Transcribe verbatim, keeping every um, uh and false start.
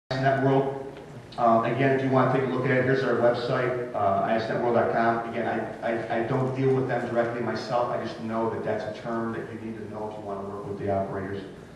ISNetworld. Uh, again, if you want to take a look at it, here's our website, uh, I S net world dot com. Again, I, I, I don't deal with them directly myself. I just know that that's a term that you need to know if you want to work with the operators.